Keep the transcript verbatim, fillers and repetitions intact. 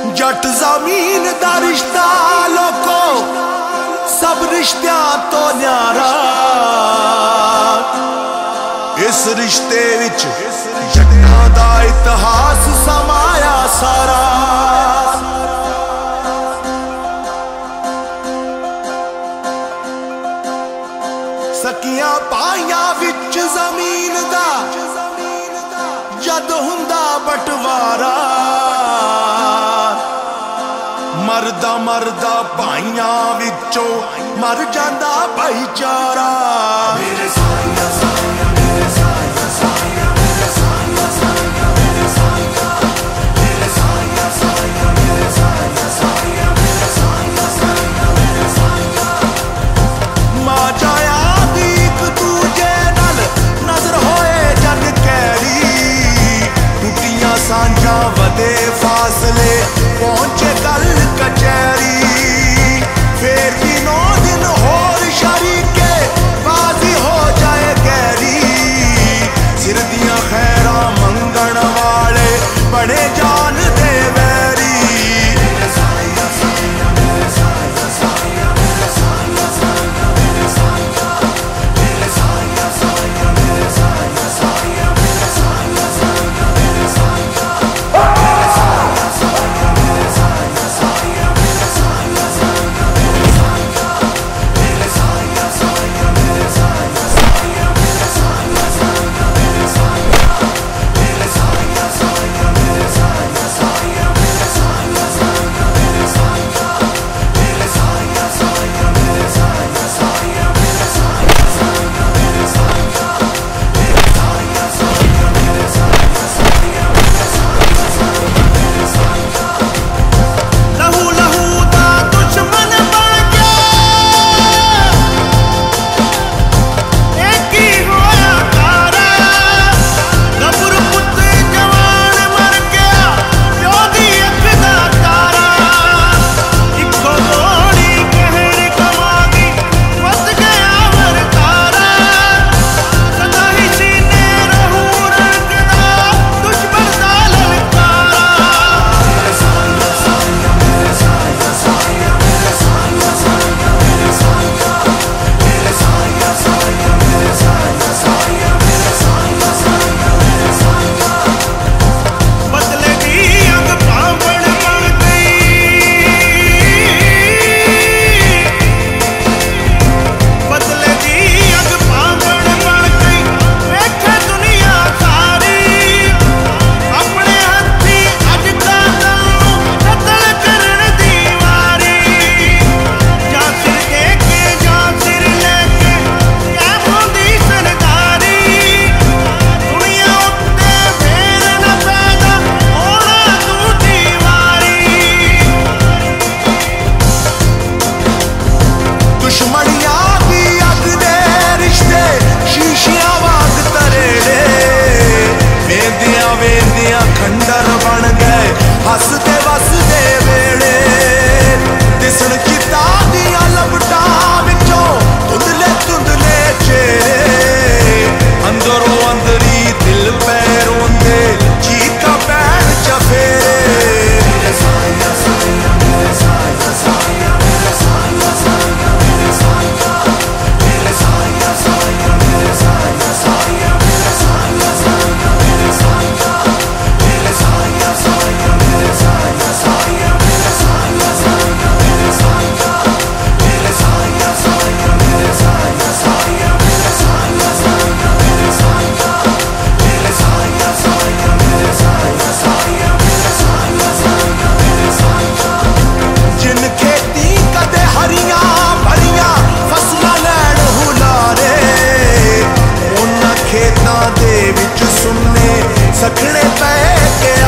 जट जमीन दा रिश्ता लोको सब रिश्तियां तो न्यारा। इस रिश्ते विच जट्टां दा इतिहास समाया सारा। सकियां पाइयां विच जमीन दा जद हुंदा बटवारा। मरदा मरदा भाइयां विचों मर जांदा भाईचारा। मेरे साईया साईया मेरे साईया साईया मेरे साईया साईया मेरे साईया मेरे साईया साईया मेरे साईया साईया मेरे साईया साईया मेरे साईया। मां जाया दीक दूजे नाल नजर होए जग कैरी। टुटियां सांझां वधे फासले पहुंचे कल कचहरी। फिर भी नौ दिन होर शरीके बाजी हो जाए गहरी। सिर दियां खैरा मंगण वाले बड़े जान दे वैरी। मेरे साईया साईया मेरे साईया साईया मेरे साईया साईया मेरे साईया मेरे साईया साईया मेरे साईया साईया मेरे साईया साईया मेरे साईया मेरे साईया साईया मेरे साईया साईया मेरे साईया साईया मेरे साईया मेरे साईया साईया मेरे साईया साईया मेरे साईया साईया मेरे साईया मेरे साईया साईया मेरे साईया साईया मेरे साईया साईया मेरे साईया मेरे साईया साईया मेरे साईया साईया मेरे साईया साईया मेरे साईया मेरे साईया साईया मेरे साईया साईया मेरे साईया साईया मेरे साईया। लहू लहू दा दुश्मन बन गया एक ही होया तारा। गबरू पुत्त जवान मर गया प्यो दी अख दा तारा। इक्को मोड़ी कहर कमादी वस गया वरतारा। सदा ही सीने रहू रंगदा दुश्मन दा ललकारा। मेरे साईया साईया मेरे साईया साईया मेरे साईया साईया मेरे साईया मेरे साईया साईया मेरे साईया साईया मेरे साईया साईया मेरे साईया। बदले दी अंग पावण बन गई। बदले दी अंग पावण बन गई वेखे दुनिया सारी। अपने हत्थी अज कातल नूं कतल करन दी वारी। जां सिर दे के जां सिर लेके कैम होंदी सरदारी। दुनिया उत्ते फेर न पैदा होना दूजी वारी। दुश्मनियां दी अग दे रिश्ते शीशियां वांग तरेड़े। वेंदियां वेंदियां खंडर बन गए हसदे वसदे वेड़े। दिसण चिता दियां लपटां विचों धुंधले धुंधले चेहरे। अंदरों अंदरी दिल पै रोंदे चीका पैण चफेरे। मेरे साईया साईया मेरे साईया साईया मेरे साईया साईया मेरे साईया मेरे साईया साईया मेरे साईया साईया मेरे साईया साईया मेरे साईया मेरे साईया साईया मेरे साईया साईया मेरे साईया साईया मेरे साईया मेरे साईया साईया मेरे साईया साईया मेरे साईया साईया मेरे साईया मेरे साईया साईया मेरे साईया साईया मेरे साईया साईया मेरे साईया। जिन खेती कदे हरियां भरियां फसलां लैण हुलारे। उन्हां खेतां दे विच सुन्ने सखणे पै के